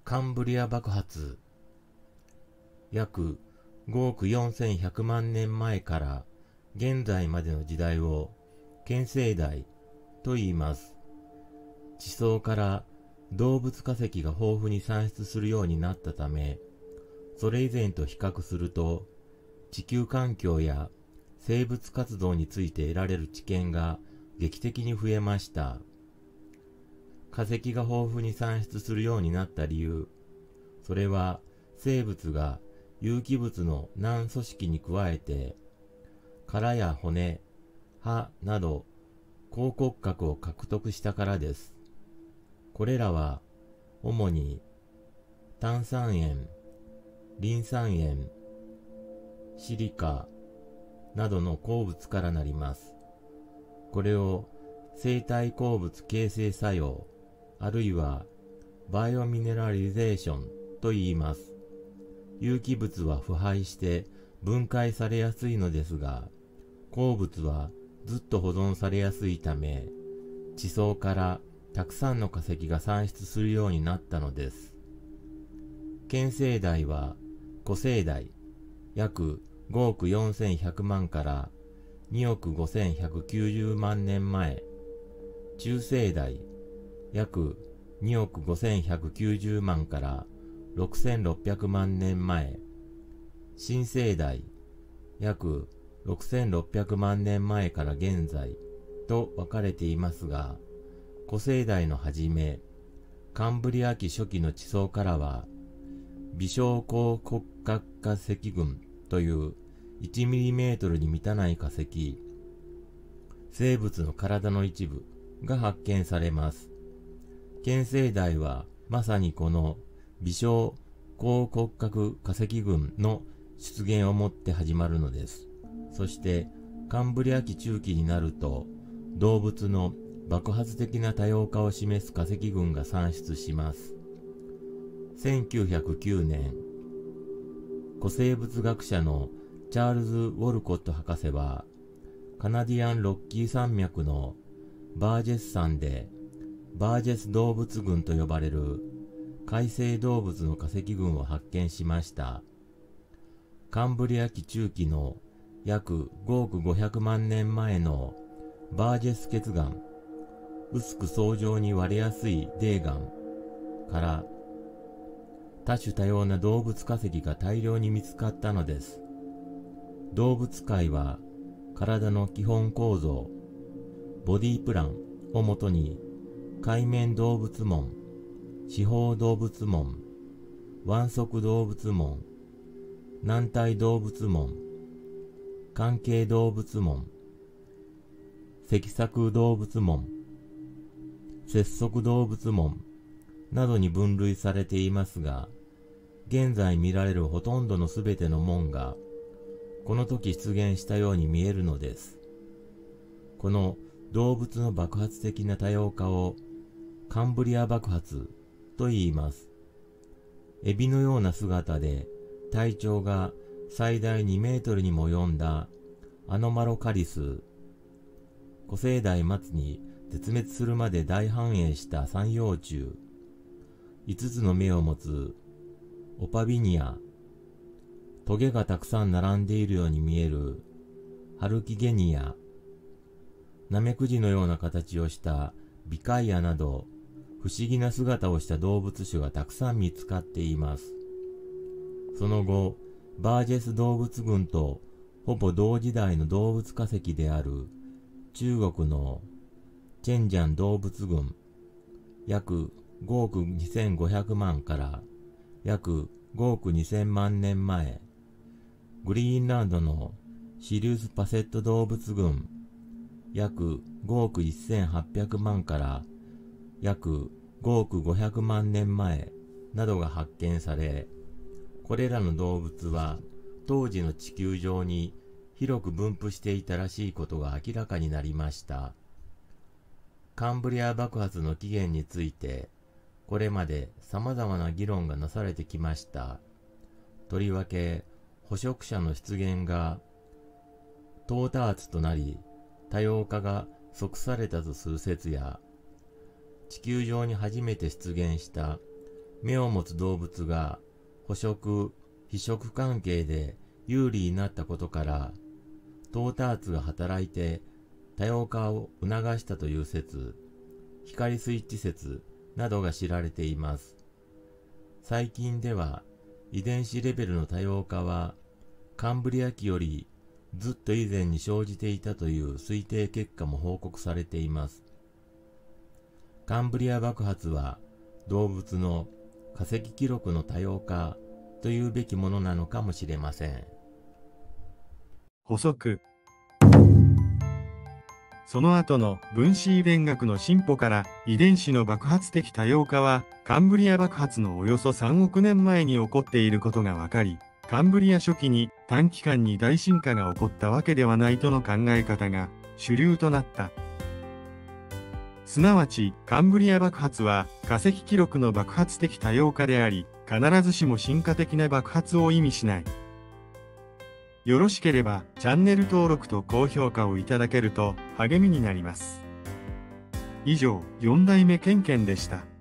カンブリア爆発。約5億4100万年前から現在までの時代を圏星代と言います。地層から動物化石が豊富に産出するようになったため、それ以前と比較すると地球環境や生物活動について得られる知見が劇的に増えました。化石が豊富に産出するようになった理由、それは生物が有機物の軟組織に加えて、殻や骨、歯など高骨格を獲得したからです。これらは主に炭酸塩、リン酸塩、シリカなどの鉱物からなります。これを生体鉱物形成作用、あるいはバイオミネラリゼーションと言います。有機物は腐敗して分解されやすいのですが、鉱物はずっと保存されやすいため、地層からたくさんの化石が産出するようになったのです。圏星代は古星代、約5億4100万から2億5190万年前、中星代、約2億5190万から6600万年前、新星代、約6600万年前から現在と分かれていますが、古星代の初め、カンブリア紀初期の地層からは、微小高骨格化石群という1ミリメートルに満たない化石、生物の体の一部が発見されます。圏星代はまさにこの微小高骨格化石群の出現をもって始まるのです。そしてカンブリア紀中期になると動物の爆発的な多様化を示す化石群が産出します。1909年、古生物学者のチャールズ・ウォルコット博士はカナディアンロッキー山脈のバージェス山でバージェス動物群と呼ばれる海生動物の化石群を発見しました。カンブリア紀中期の約5億500万年前のバージェス頁岩、薄く層状に割れやすい泥岩から多種多様な動物化石が大量に見つかったのです。動物界は体の基本構造、ボディプランをもとに海面動物門、四方動物門、腕側動物門、軟体動物門、関係動物門、脊索動物門、節足動物門などに分類されていますが、現在見られるほとんどのすべての門がこの時出現したように見えるのです。この動物の爆発的な多様化をカンブリア爆発と言います。エビのような姿で体長が最大2メートルにも及んだアノマロカリス、古生代末に絶滅するまで大繁栄した三葉虫、5つの目を持つオパビニア、トゲがたくさん並んでいるように見えるハルキゲニア、ナメクジのような形をしたビカイアなど不思議な姿をした動物種がたくさん見つかっています。その後、バージェス動物群とほぼ同時代の動物化石である中国のチェンジャン動物群、約5億2500万から約5億2000万年前、グリーンランドのシリウスパセット動物群、約5億1800万から約5億500万年前などが発見され、これらの動物は当時の地球上に広く分布していたらしいことが明らかになりました。カンブリア爆発の起源について、これまで様々な議論がなされてきました。とりわけ、捕食者の出現が到達となり、多様化が即されたとする説や、地球上に初めて出現した目を持つ動物が捕食・被食関係で有利になったことから、トーターツが働いて多様化を促したという説、光スイッチ説などが知られています。最近では遺伝子レベルの多様化はカンブリア紀よりずっと以前に生じていたという推定結果も報告されています。カンブリア爆発は動物の化石記録の多様化というべきものなのかもしれません。 補足。その後の分子遺伝学の進歩から遺伝子の爆発的多様化はカンブリア爆発のおよそ3億年前に起こっていることが分かり、カンブリア初期に短期間に大進化が起こったわけではないとの考え方が主流となった。すなわちカンブリア爆発は化石記録の爆発的多様化であり、必ずしも進化的な爆発を意味しない。よろしければチャンネル登録と高評価をいただけると励みになります。以上、4代目ケンケンでした。